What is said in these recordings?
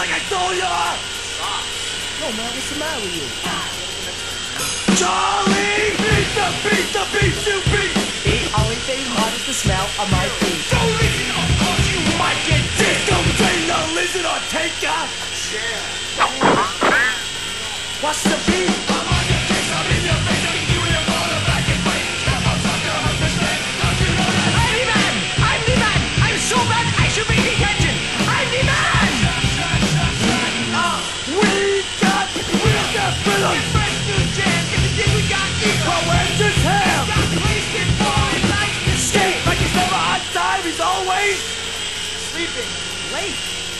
like I told ya! Stop. Yo, man, what's the matter with you? Charlie! Beat the beats you beat! The only thing hot is the smell of my feet. Don't listen or cause you might get dick! Don't train the lizard or take ya! Share. What's the beat? I'm on your case, I'm in your face, I'm you in your corner, back and fight. Step up, sucker, understand? Don't you know that? I'm the man! I'm the man! I'm so bad I should be detention! I'm the man! We got villains! Fresh new jam, everything we got equal! Well, where's his hair? Got wasted boy like the Skate like he's never on time, he's always sleeping late.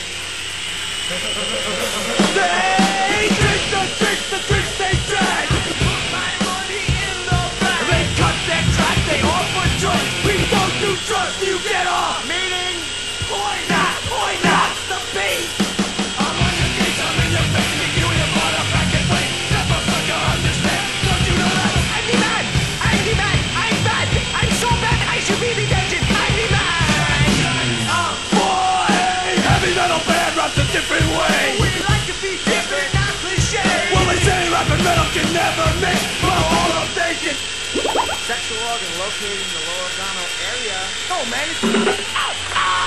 They drink the drinks they drag! Put my money in the bag. They cut their track, they offer drugs! We don't do drugs, you get off! Meaning, Point not the beat! I'm on your case, I'm in your face, I'm you in your corner, back and fight. Step up, sucker, understand? Don't you know that? I'm the man! I'm the man! I'm bad! I'm so bad I should be detention! I'm the man! Boy, heavy metal band raps a different way! We like to be different, not cliche! Well, they say rap and metal can never mix, but all of they can... Sexual organ located in the lower abdominal area. Oh, man, it's...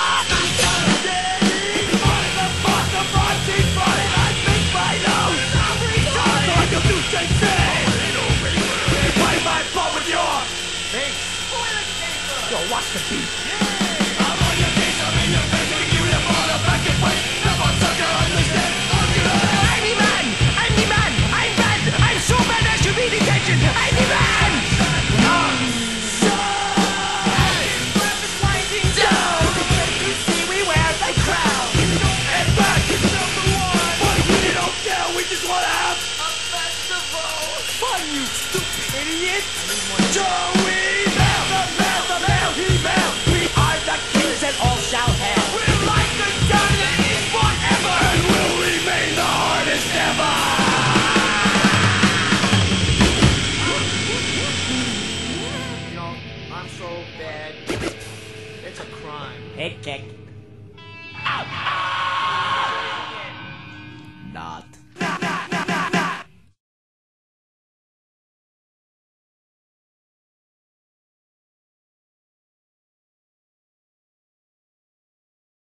Yo, watch the beat. I'm on your case, I'm in your face, I'm you in your corner, back and fight. Step up, sucker, understand? Don't you know that? I'm the man! I'm the man! I'm bad! I'm so bad I should be detention! I'm the man! Rapid winding down! You see we wear the crown! And back is number one. But we don't care, we just want to have A festival! fun, you stupid idiot. Joey, he-mail. We are the kings and all shall have. We're like the diamond is forever! And will remain the hardest ever. You know, I'm so bad. It's a crime. Head kick. Ow,